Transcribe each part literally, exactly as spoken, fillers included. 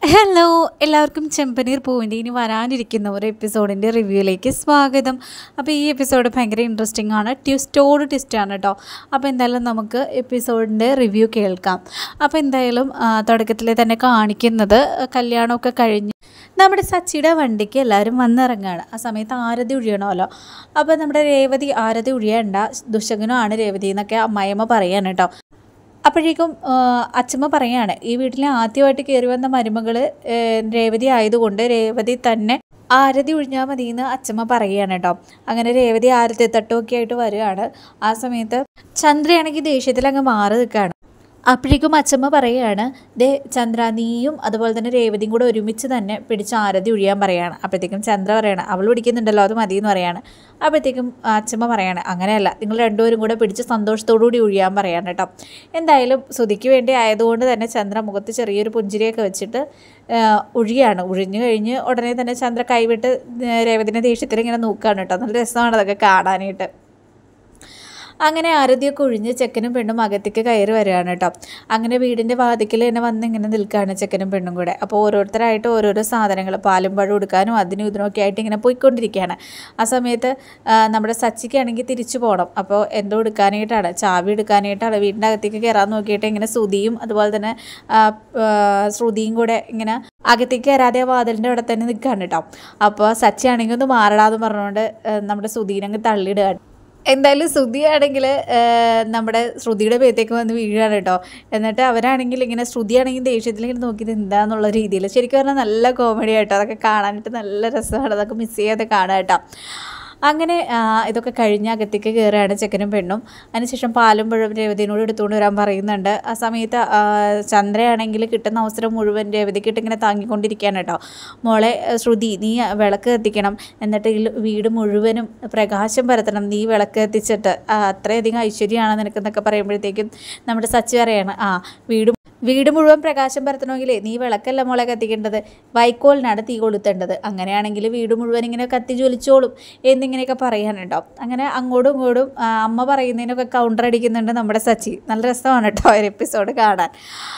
Hello എല്ലാവർക്കും ചെമ്പനീർ പൂവിൻ്റെ ഇനി വരാനിരിക്കുന്ന ഒരു എപ്പിസോഡിൻ്റെ റിവ്യൂയിലേക്ക് സ്വാഗതം. അപ്പോൾ ഈ എപ്പിസോഡ് ഭയങ്കര ഇൻട്രസ്റ്റിംഗ് ആണ്, ട്വിസ്റ്റോട് ട്വിസ്റ്റാണ് കേട്ടോ. അപ്പോൾ എന്തായാലും നമുക്ക് എപ്പിസോഡിൻ്റെ റിവ്യൂ കേൾക്കാം. അപ്പോൾ എന്തായാലും തുടക്കത്തിൽ തന്നെ കാണിക്കുന്നത് കല്യാണമൊക്കെ കഴിഞ്ഞ് നമ്മുടെ സച്ചിയുടെ വണ്ടിക്ക് എല്ലാവരും വന്നിറങ്ങുകയാണ്. ആ സമയത്ത് ആരതി ഒഴിയണമല്ലോ. അപ്പോൾ നമ്മുടെ രേവതി ആരതി ഒഴിയണ്ട, ദുശകനുമാണ് രേവതി എന്നൊക്കെ അമ്മായിയമ്മ പറയാണ് കേട്ടോ. അപ്പോഴേക്കും അച്ഛമ്മ പറയാണ്, ഈ വീട്ടിൽ ആദ്യമായിട്ട് കയറി വന്ന മരുമകൾ രേവതി ആയതുകൊണ്ട് രേവതി തന്നെ ആരതി ഒഴിഞ്ഞാൽ മതി എന്ന് അച്ഛമ്മ പറയുകയാണ് കേട്ടോ. അങ്ങനെ രേവതി ആരതി തട്ടുമൊക്കെ ആയിട്ട് വരികയാണ്. ആ സമയത്ത് ചന്ദ്രയാണെങ്കിൽ ദേഷ്യത്തിൽ അങ്ങ് മാറി നിൽക്കുകയാണ്. അപ്പോഴേക്കും അച്ഛമ്മ പറയുകയാണ്, ദേ ചന്ദ്ര, നീയും അതുപോലെ തന്നെ രേവതിയും കൂടെ ഒരുമിച്ച് തന്നെ പിടിച്ച് ആരതി ഒഴിയാൻ പറയുകയാണ്. അപ്പോഴത്തേക്കും ചന്ദ്ര പറയാണ്, അവൾ പിടിക്കുന്നുണ്ടല്ലോ അത് മതി എന്ന് പറയാണ്. അപ്പോഴത്തേക്കും അച്ഛമ്മ പറയാണ്, അങ്ങനെയല്ല, നിങ്ങൾ രണ്ടുപേരും കൂടെ പിടിച്ച് സന്തോഷത്തോടു കൂടി ഒഴിയാൻ പറയാണ് കേട്ടോ. എന്തായാലും ശ്രുതിക്ക് വേണ്ടി ആയതുകൊണ്ട് തന്നെ ചന്ദ്ര മുഖത്ത് ചെറിയൊരു പുഞ്ചിരിയൊക്കെ വെച്ചിട്ട് ഒഴിയാണ്. ഒഴിഞ്ഞു കഴിഞ്ഞ് ഉടനെ തന്നെ ചന്ദ്ര കൈവിട്ട് രേവതിൻ്റെ ദേഷ്യത്തിൽ ഇങ്ങനെ നോക്കുകയാണ് കേട്ടോ. നല്ല രസമാണ് അതൊക്കെ കാണാനായിട്ട്. അങ്ങനെ ആരതിയൊക്കെ ഒഴിഞ്ഞ് ചെക്കനും പെണ്ണും അകത്തേക്ക് കയറി വരികയാണ് കേട്ടോ. അങ്ങനെ വീടിൻ്റെ വാതിക്കൽ തന്നെ വന്ന് ഇങ്ങനെ നിൽക്കുകയാണ് ചെക്കനും പെണ്ണും കൂടെ. അപ്പോൾ ഓരോരുത്തരായിട്ട് ഓരോരോ സാധനങ്ങൾ പാലും പഴം എടുക്കാനും അതിനും ഇതിനൊക്കെ ആയിട്ട് ഇങ്ങനെ പോയിക്കൊണ്ടിരിക്കുകയാണ്. ആ സമയത്ത് നമ്മുടെ സച്ചിക്കാണെങ്കിൽ തിരിച്ചു പോകണം. അപ്പോൾ എന്തോ എടുക്കാനായിട്ടാണ്, ചാവി എടുക്കാനായിട്ടാണ് വീടിൻ്റെ അകത്തേക്ക് കയറാൻ നോക്കിയിട്ട് ഇങ്ങനെ ശ്രുതിയും അതുപോലെ തന്നെ ശ്രുതിയും കൂടെ ഇങ്ങനെ അകത്തേക്ക് കയറാതെ വാതിലിൻ്റെ അവിടെ തന്നെ നിൽക്കുകയാണ് കേട്ടോ. അപ്പോൾ സച്ചി ആണെങ്കിൽ ഒന്ന് മാറടാന്ന് പറഞ്ഞുകൊണ്ട് നമ്മുടെ ശ്രുതിനങ്ങ് തള്ളിയിടുകയാണ്. എന്തായാലും ശ്രുതിയാണെങ്കിൽ നമ്മുടെ ശ്രുതിയുടെ പേത്തേക്ക് വന്ന് വീഴുകയാണ് കേട്ടോ. എന്നിട്ട് അവരാണെങ്കിൽ ഇങ്ങനെ ശ്രുതിയാണെങ്കിൽ ദേഷ്യത്തിൽ ഇങ്ങനെ നോക്കിയത് എന്താന്നുള്ള രീതിയിൽ ശരിക്കും പറഞ്ഞാൽ നല്ല കോമഡി ആയിട്ടോ. അതൊക്കെ കാണാനായിട്ട് നല്ല രസമാണ്, അതൊക്കെ മിസ് ചെയ്യാതെ കാണാം കേട്ടോ. അങ്ങനെ ഇതൊക്കെ കഴിഞ്ഞ് അകത്തേക്ക് കയറുകയാണ് ചെക്കനും പെണ്ണും. അതിനുശേഷം പാലും പഴം രേവതിനോട് എടുത്തുകൊണ്ട് വരാൻ പറയുന്നുണ്ട്. ആ സമയത്ത് ചന്ദ്രയാണെങ്കിൽ കിട്ടുന്ന അവസരം മുഴുവൻ രേവതിക്കിട്ട് ഇങ്ങനെ താങ്ങിക്കൊണ്ടിരിക്കുകയാണ് കേട്ടോ. മോളെ ശ്രുതി, നീ വിളക്ക് കത്തിക്കണം, എന്നിട്ട് വീട് മുഴുവനും പ്രകാശം പരത്തണം, നീ വിളക്ക് കത്തിച്ചിട്ട് അത്രയധികം ഐശ്വര്യമാണ് നിനക്കെന്നൊക്കെ പറയുമ്പോഴത്തേക്കും നമ്മുടെ സച്ചി പറയാണ്, ആ വീട് വീട് മുഴുവൻ പ്രകാശം പരത്തണമെങ്കിലേ നീ വിളക്കല്ല മോളെ കത്തിക്കേണ്ടത്, വൈക്കോലിനാണ് തീ കൊളുത്തേണ്ടത്, അങ്ങനെയാണെങ്കിൽ വീട് മുഴുവൻ ഇങ്ങനെ കത്തി ജ്വലിച്ചോളും എന്നിങ്ങനെയൊക്കെ പറയാനുണ്ടോ. അങ്ങനെ അങ്ങോട്ടും ഇങ്ങോട്ടും അമ്മ പറയുന്നതിനൊക്കെ കൗണ്ടർ അടിക്കുന്നുണ്ട് നമ്മുടെ സച്ചി. നല്ല രസമാണ് കേട്ടോ ഒരു എപ്പിസോഡ് കാണാൻ.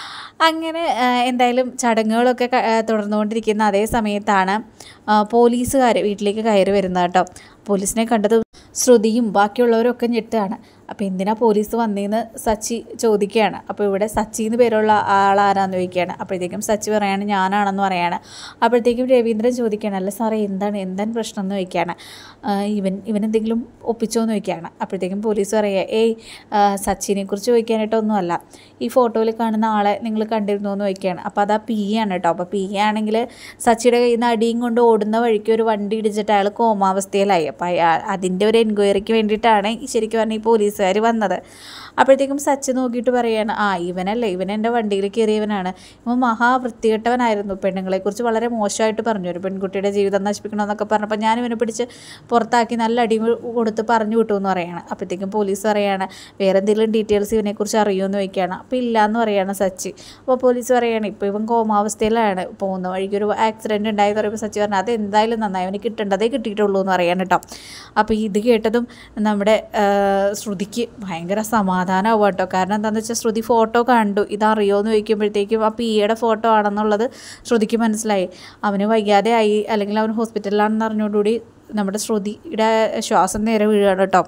അങ്ങനെ എന്തായാലും ചടങ്ങുകളൊക്കെ തുടർന്നുകൊണ്ടിരിക്കുന്ന അതേ സമയത്താണ് പോലീസുകാർ വീട്ടിലേക്ക് കയറി വരുന്നത് കേട്ടോ. പോലീസിനെ കണ്ടത് ശ്രുതിയും ബാക്കിയുള്ളവരൊക്കെ ഞെട്ടുകയാണ്. അപ്പോൾ എന്തിനാ പോലീസ് വന്നതെന്ന് സച്ചി ചോദിക്കുകയാണ്. അപ്പോൾ ഇവിടെ സച്ചി എന്ന് പേരുള്ള ആളാരാന്ന് ചോദിക്കുകയാണ്. അപ്പോഴത്തേക്കും സച്ചി പറയാണ് ഞാനാണെന്ന് പറയാണ്. അപ്പോഴത്തേക്കും രവീന്ദ്രൻ ചോദിക്കുകയാണ്, അല്ല സാറേ എന്താണ് എന്താണ് പ്രശ്നം എന്ന് ചോദിക്കുകയാണ്. ഇവൻ ഇവനെന്തെങ്കിലും ഒപ്പിച്ചോ എന്ന് ചോദിക്കുകയാണ്. അപ്പോഴത്തേക്കും പോലീസ് പറയുക, ഏയ് സച്ചിനെ കുറിച്ച് ചോദിക്കാനായിട്ടൊന്നുമല്ല, ഈ ഫോട്ടോയിൽ കാണുന്ന ആളെ നിങ്ങൾ കണ്ടിരുന്നോ എന്ന് ചോദിക്കുകയാണ്. അപ്പോൾ അത് ആ പി ആണ് കേട്ടോ. അപ്പോൾ പി ആണെങ്കിൽ സച്ചിയുടെ കയ്യിൽ നിന്ന് അടിയും കൊണ്ട് ഓടുന്ന വഴിക്ക് ഒരു വണ്ടി ഇടിച്ചിട്ട് അയാൾ കോമാവസ്ഥയിലായി. അപ്പോൾ അയാൾ അതിൻ്റെ ഒരു എൻക്വയറിക്ക് വേണ്ടിയിട്ടാണ് ശരിക്കും പറഞ്ഞാൽ ഈ പോലീസുകാർ വന്നത്. അപ്പോഴത്തേക്കും സച്ചി നോക്കിയിട്ട് പറയുകയാണ്, ആ ഇവനല്ലേ, ഇവൻ എൻ്റെ വണ്ടിയിൽ കയറിയവനാണ്, ഇവൻ മഹാവൃത്തികെട്ടവനായിരുന്നു, പെണ്ണുങ്ങളെക്കുറിച്ച് വളരെ മോശമായിട്ട് പറഞ്ഞു, ഒരു പെൺകുട്ടിയുടെ ജീവിതം നശിപ്പിക്കണമെന്നൊക്കെ പറഞ്ഞപ്പോൾ ഞാൻ ഇവനെ പിടിച്ച് പുറത്താക്കി നല്ല അടി കൊടുത്ത് പറഞ്ഞു വിട്ടു എന്ന് പറയുകയാണ്. അപ്പോഴത്തേക്കും പോലീസ് പറയുകയാണ്, വേറെ എന്തെങ്കിലും ഡീറ്റെയിൽസ് ഇവനെക്കുറിച്ച് അറിയുമെന്ന് ചോദിക്കുകയാണ്. അപ്പോൾ ഇല്ല എന്ന് പറയുകയാണ് സച്ചി. അപ്പോൾ പോലീസ് പറയുകയാണ്, ഇപ്പോൾ ഇവൻ കോമാവസ്ഥയിലാണ്, പോകുന്ന വഴിക്ക് ഒരു ആക്സിഡൻറ്റ് ഉണ്ടായി പറയുമ്പോൾ സച്ചി പറഞ്ഞു, അത് എന്തായാലും നന്നായി, അവന് കിട്ടേണ്ടതേ കിട്ടിയിട്ടുള്ളൂ എന്ന് പറയാൻ കേട്ടോ. അപ്പോൾ ഇത് കേട്ടതും നമ്മുടെ ശ്രുതിക്ക് ഭയങ്കര സമാധാനമാവും കേട്ടോ. കാരണം എന്താണെന്ന് വെച്ചാൽ ശ്രുതി ഫോട്ടോ കണ്ടു, ഇതറിയോ എന്ന് ചോദിക്കുമ്പോഴത്തേക്കും ആ പിയുടെ ഫോട്ടോ ആണെന്നുള്ളത് ശ്രുതിക്ക് മനസ്സിലായി. അവന് വയ്യാതെ ആയി, അല്ലെങ്കിൽ അവൻ ഹോസ്പിറ്റലിലാണെന്ന് അറിഞ്ഞോടുകൂടി നമ്മുടെ ശ്രുതിയുടെ ശ്വാസം നേരെ വീഴുകയാണ് കേട്ടോ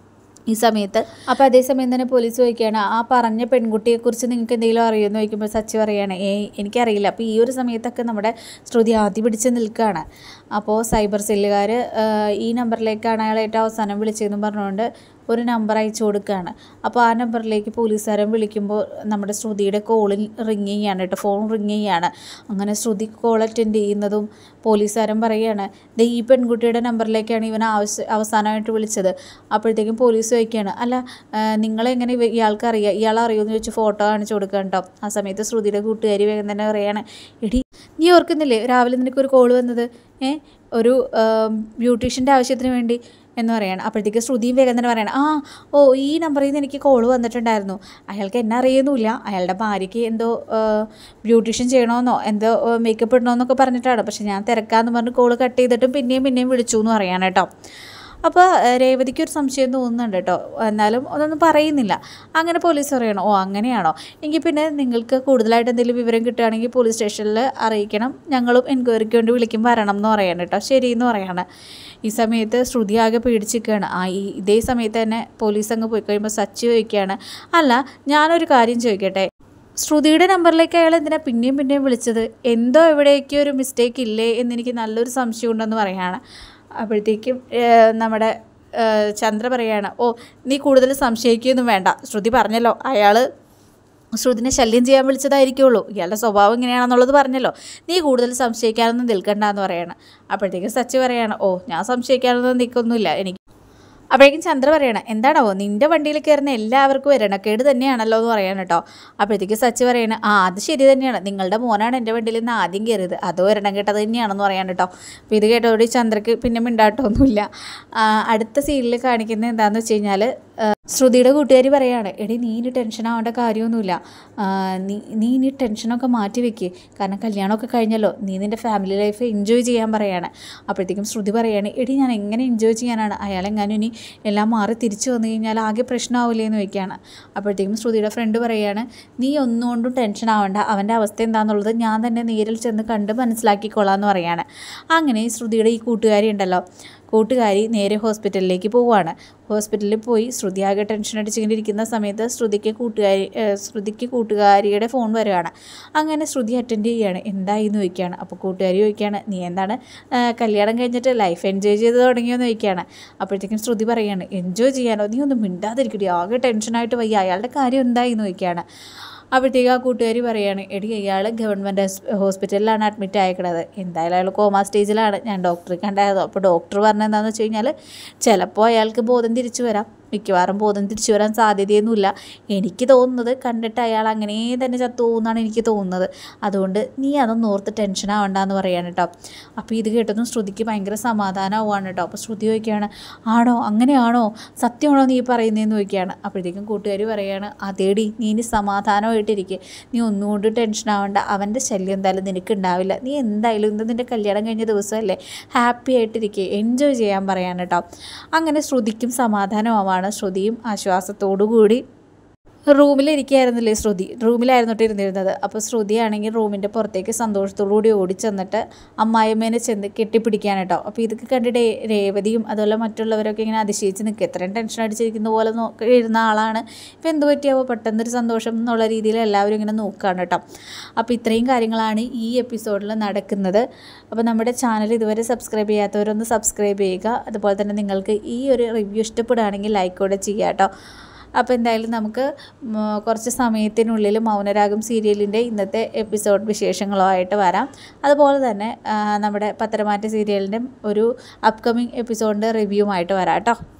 ഈ സമയത്ത്. അപ്പോൾ അതേസമയം തന്നെ പോലീസ് ചോദിക്കുകയാണ്, ആ പറഞ്ഞ പെൺകുട്ടിയെക്കുറിച്ച് നിങ്ങൾക്ക് എന്തെങ്കിലും അറിയുമെന്ന് ചോദിക്കുമ്പോൾ സച്ചി പറയുകയാണ്, ഏയ് എനിക്കറിയില്ല. അപ്പോൾ ഈ ഒരു സമയത്തൊക്കെ നമ്മുടെ ശ്രുതി ആദ്യം പിടിച്ച് നിൽക്കുകയാണ്. അപ്പോൾ സൈബർ സെല്ലുകാർ ഈ നമ്പറിലേക്കാണ് അയാൾ ഏറ്റവും അവസാനം വിളിച്ചതെന്ന് പറഞ്ഞുകൊണ്ട് ഒരു നമ്പർ അയച്ചു കൊടുക്കുകയാണ്. അപ്പോൾ ആ നമ്പറിലേക്ക് പോലീസുകാരൻ വിളിക്കുമ്പോൾ നമ്മുടെ ശ്രുതിയുടെ കോളിൽ റിങ് ചെയ്യാണ് കേട്ടോ, ഫോൺ റിങ് ചെയ്യാണ്. അങ്ങനെ ശ്രുതി കോൾ അറ്റൻഡ് ചെയ്യുന്നതും പോലീസുകാരൻ പറയുകയാണ്, ദേ ഈ പെൺകുട്ടിയുടെ നമ്പറിലേക്കാണ് ഇവൻ ആവശ്യ അവസാനമായിട്ട് വിളിച്ചത്. അപ്പോഴത്തേക്കും പോലീസ് ചോദിക്കുകയാണ്, അല്ല നിങ്ങളെങ്ങനെ ഇയാൾക്ക് അറിയാം, ഇയാൾ അറിയുമെന്ന് ചോദിച്ച് ഫോട്ടോ കാണിച്ചു കൊടുക്കുക കേട്ടോ. ആ സമയത്ത് ശ്രുതിയുടെ കൂട്ടുകാരി വേഗം തന്നെ പറയുകയാണ്, എടി നീ ഓർക്കുന്നില്ലേ രാവിലെ നിനക്കൊരു കോൾ വന്നത്, ഏ ഒരു ബ്യൂട്ടീഷ്യൻ്റെ ആവശ്യത്തിന് വേണ്ടി എന്ന് പറയാണ്. അപ്പോഴത്തേക്ക് ശ്രുതിയും വേഗം തന്നെ പറയണം, ആ ഓ ഈ നമ്പറിൽ നിന്ന് എനിക്ക് കോള് വന്നിട്ടുണ്ടായിരുന്നു, അയാൾക്ക് എന്നെ അറിയുന്നില്ല, അയാളുടെ ഭാര്യയ്ക്ക് എന്തോ ബ്യൂട്ടീഷ്യൻ ചെയ്യണമെന്നോ എന്തോ മേക്കപ്പ് ഇടണമെന്നൊക്കെ പറഞ്ഞിട്ടാണ്, പക്ഷെ ഞാൻ തിരക്കാമെന്ന് പറഞ്ഞ് കോള് കട്ട് ചെയ്തിട്ടും പിന്നെയും പിന്നെയും വിളിച്ചു എന്ന് പറയാൻ കേട്ടോ. അപ്പോൾ രേവതിക്ക് ഒരു സംശയം തോന്നുന്നുണ്ട് കേട്ടോ, എന്നാലും അതൊന്നും പറയുന്നില്ല. അങ്ങനെ പോലീസ് പറയണം, ഓ അങ്ങനെയാണോ, എങ്കിൽ പിന്നെ നിങ്ങൾക്ക് കൂടുതലായിട്ട് എന്തെങ്കിലും വിവരം കിട്ടുകയാണെങ്കിൽ പോലീസ് സ്റ്റേഷനിൽ അറിയിക്കണം, ഞങ്ങളും എൻക്വയറിക്ക് വേണ്ടി വിളിക്കും വരണം എന്ന് പറയാണ് കേട്ടോ. ശരിയെന്ന് പറയാണ്. ഈ സമയത്ത് ശ്രുതി ആകെ പേടിച്ചിരിക്കുകയാണ്. ആ ഈ ഇതേ സമയത്ത് തന്നെ പോലീസ് അങ്ങ് പോയി കഴിയുമ്പോൾ സച്ചി ചോദിക്കുകയാണ്, അല്ല ഞാനൊരു കാര്യം ചോദിക്കട്ടെ, ശ്രുതിയുടെ നമ്പറിലേക്ക് അയാൾ എന്തിനാ പിന്നെയും പിന്നെയും വിളിച്ചത്? എന്തോ എവിടേക്കോ ഒരു മിസ്റ്റേക്ക് ഇല്ലേ എന്നെനിക്ക് നല്ലൊരു സംശയം ഉണ്ടെന്ന് പറയുകയാണ്. അപ്പോഴത്തേക്കും നമ്മുടെ ചന്ദ്ര പറയുകയാണ്, ഓ നീ കൂടുതൽ സംശയിക്കുകയൊന്നും വേണ്ട, ശ്രുതി പറഞ്ഞല്ലോ അയാൾ ശ്രുതിനെ ശല്യം ചെയ്യാൻ വിളിച്ചതായിരിക്കുള്ളൂ, ഇയാളുടെ സ്വഭാവം ഇങ്ങനെയാണെന്നുള്ളത് പറഞ്ഞല്ലോ, നീ കൂടുതൽ സംശയിക്കാനൊന്നും നിൽക്കണ്ടെന്ന് പറയാണ്. അപ്പോഴത്തേക്കും സച്ചി പറയാണ്, ഓ ഞാൻ സംശയിക്കാനൊന്നും നിൽക്കൊന്നുമില്ല എനിക്ക്. അപ്പോഴേക്കും ചന്ദ്ര പറയണം, എന്താണോ നിൻ്റെ വണ്ടിയിൽ കയറുന്ന എല്ലാവർക്കും വരണക്കേട് തന്നെയാണല്ലോ എന്ന് പറയാൻ കേട്ടോ. അപ്പോഴത്തേക്കും സച്ചി പറയണം, ആ അത് ശരി തന്നെയാണ്, നിങ്ങളുടെ മോനാണ് എൻ്റെ വണ്ടിയിൽ നിന്ന് ആദ്യം കയറിയത്, അതോ വരണം കേട്ടത് തന്നെയാണെന്ന് പറയാൻ കേട്ടോ. അപ്പോൾ ഇത് കേട്ടതോടെ ചന്ദ്രക്ക് പിന്നെ മിണ്ടാട്ടമൊന്നുമില്ല. അടുത്ത സീനിൽ കാണിക്കുന്നത് എന്താണെന്ന് വെച്ച് കഴിഞ്ഞാൽ ശ്രുതിയുടെ കൂട്ടുകാരി പറയാണ്, എടി നീ ഇനി ടെൻഷൻ ആവേണ്ട കാര്യമൊന്നുമില്ല, നീ നീ ഇനി ടെൻഷനൊക്കെ മാറ്റി വെക്ക്, കാരണം കല്യാണമൊക്കെ കഴിഞ്ഞല്ലോ, നീ നിൻ്റെ ഫാമിലി ലൈഫ് എൻജോയ് ചെയ്യാൻ പറയാണ്. അപ്പോഴത്തേക്കും ശ്രുതി പറയാണ്, എടി ഞാൻ എങ്ങനെ എൻജോയ് ചെയ്യാനാണ്, അയാളെങ്ങാനും ഇനി എല്ലാം മാറി തിരിച്ചു വന്നു കഴിഞ്ഞാൽ ആകെ പ്രശ്നമാവില്ലേ എന്ന് ചോദിക്കുകയാണ്. അപ്പോഴത്തേക്കും ശ്രുതിയുടെ ഫ്രണ്ട് പറയാണ്, നീ ഒന്നുകൊണ്ടും ടെൻഷൻ ആവേണ്ട, അവൻ്റെ അവസ്ഥ എന്താണെന്നുള്ളത് ഞാൻ തന്നെ നേരിൽ ചെന്ന് കണ്ട് മനസ്സിലാക്കിക്കൊള്ളാം എന്ന് പറയാണ്. അങ്ങനെ ശ്രുതിയുടെ ഈ കൂട്ടുകാരി ഉണ്ടല്ലോ, കൂട്ടുകാരി നേരെ ഹോസ്പിറ്റലിലേക്ക് പോവുകയാണ്. ഹോസ്പിറ്റലിൽ പോയി ശ്രുതി ആകെ ടെൻഷൻ അടിച്ചിരിക്കുന്ന സമയത്ത് ശ്രുതിക്ക് കൂട്ടുകാരി ശ്രുതിക്ക് കൂട്ടുകാരിയുടെ ഫോൺ വരികയാണ്. അങ്ങനെ ശ്രുതി അറ്റൻഡ് ചെയ്യുകയാണ്. എന്തായി എന്ന് ചോദിക്കുകയാണ്. അപ്പോൾ കൂട്ടുകാരി ചോദിക്കുകയാണ്, നീ എന്താണ് കല്യാണം കഴിഞ്ഞിട്ട് ലൈഫ് എൻജോയ് ചെയ്ത് തുടങ്ങിയെന്ന് ചോദിക്കുകയാണ്. അപ്പോഴത്തേക്കും ശ്രുതി പറയുകയാണ്, എൻജോയ് ചെയ്യാനോ, നീ ഒന്നും മിണ്ടാതിരിക്കട്ടെ, ആകെ ടെൻഷനായിട്ട് വയ്യ, അയാളുടെ കാര്യം എന്തായി എന്ന് ചോദിക്കുകയാണ്. അപ്പോഴത്തേക്ക് ആ കൂട്ടുകാരി പറയുകയാണ്, എടി അയാൾ ഗവൺമെൻറ് ഹോസ്പിറ്റലിലാണ് അഡ്മിറ്റ് ആയേക്കണത്, എന്തായാലും അയാൾ കോമ സ്റ്റേജിലാണ്, ഞാൻ ഡോക്ടറെ കണ്ടായിരുന്നു. അപ്പോൾ ഡോക്ടർ പറഞ്ഞത് എന്താണെന്ന് വെച്ച് കഴിഞ്ഞാൽ ചിലപ്പോൾ അയാൾക്ക് ബോധം തിരിച്ചു വരാം, മിക്കവാറും ബോധം തിരിച്ചു വരാൻ സാധ്യതയൊന്നുമില്ല, എനിക്ക് തോന്നുന്നത് കണ്ടിട്ട് അയാൾ അങ്ങനെ തന്നെ ചത്തുപോകുമെന്നാണ് എനിക്ക് തോന്നുന്നത്, അതുകൊണ്ട് നീ അതൊന്നും ഓർത്ത് ടെൻഷൻ ആവണ്ടെന്ന് പറയാണ് കേട്ടോ. അപ്പോൾ ഇത് കേട്ടതും ശ്രുതിക്ക് ഭയങ്കര സമാധാനമാവുകയാണ് കേട്ടോ. അപ്പോൾ ശ്രുതി ചോദിക്കുകയാണ്, ആണോ അങ്ങനെയാണോ, സത്യമാണോ നീ പറയുന്നതെന്ന് ചോദിക്കുകയാണ്. അപ്പോഴത്തേക്കും കൂട്ടുകാരി പറയുകയാണ്, അതേടി നീ ഇനി സമാധാനമായിട്ടിരിക്കുക, നീ ഒന്നുകൊണ്ട് ടെൻഷൻ ആവണ്ട, അവൻ്റെ ശല്യം എന്തായാലും നിനക്ക് ഉണ്ടാവില്ല, നീ എന്തായാലും ഇന്ന് നിൻ്റെ കല്യാണം കഴിഞ്ഞ ദിവസമല്ലേ, ഹാപ്പി ആയിട്ടിരിക്കുക, എൻജോയ് ചെയ്യാൻ പറയാൻ കേട്ടോ. അങ്ങനെ ശ്രുതിക്കും സമാധാനമാവാണ്. ശ്രുതിയും ആശ്വാസത്തോടു കൂടി റൂമിലിരിക്കുകയായിരുന്നില്ലേ ശ്രുതി, റൂമിലായിരുന്നിട്ട് ഇരുന്നിരുന്നത്. അപ്പോൾ ശ്രുതിയാണെങ്കിൽ റൂമിൻ്റെ പുറത്തേക്ക് സന്തോഷത്തോടു കൂടി ഓടിച്ചെന്നിട്ട് അമ്മായിമ്മേനെ ചെന്ന് കെട്ടിപ്പിടിക്കാൻ കേട്ടോ. അപ്പോൾ ഇതൊക്കെ കണ്ടിട്ട് രേവതിയും അതുപോലെ മറ്റുള്ളവരൊക്കെ ഇങ്ങനെ അതിശയിച്ച് നിൽക്കുക, എത്രയും ടെൻഷൻ അടിച്ചിരിക്കുന്ന പോലെ നോക്കി ഇരുന്ന ആളാണ്, ഇപ്പോൾ എന്ത് പറ്റിയാവോ പെട്ടെന്നൊരു സന്തോഷം എന്നുള്ള രീതിയിൽ എല്ലാവരും ഇങ്ങനെ നോക്കുകയാണ് കേട്ടോ. അപ്പോൾ ഇത്രയും കാര്യങ്ങളാണ് ഈ എപ്പിസോഡിൽ നടക്കുന്നത്. അപ്പോൾ നമ്മുടെ ചാനൽ ഇതുവരെ സബ്സ്ക്രൈബ് ചെയ്യാത്തവരൊന്ന് സബ്സ്ക്രൈബ് ചെയ്യുക. അതുപോലെ തന്നെ നിങ്ങൾക്ക് ഈ ഒരു റിവ്യൂ ഇഷ്ടപ്പെടുകയാണെങ്കിൽ ലൈക്ക് കൂടെ ചെയ്യുക കേട്ടോ. അപ്പോൾ എന്തായാലും നമുക്ക് കുറച്ച് സമയത്തിനുള്ളിൽ മൗനരാഗം സീരിയലിൻ്റെ ഇന്നത്തെ എപ്പിസോഡ് വിശേഷങ്ങളുമായിട്ട് വരാം. അതുപോലെ തന്നെ നമ്മുടെ പത്തരമാറ്റ സീരിയലിൻ്റെ ഒരു അപ്കമിങ് എപ്പിസോഡിൻ്റെ റിവ്യൂമായിട്ട് വരാം കേട്ടോ.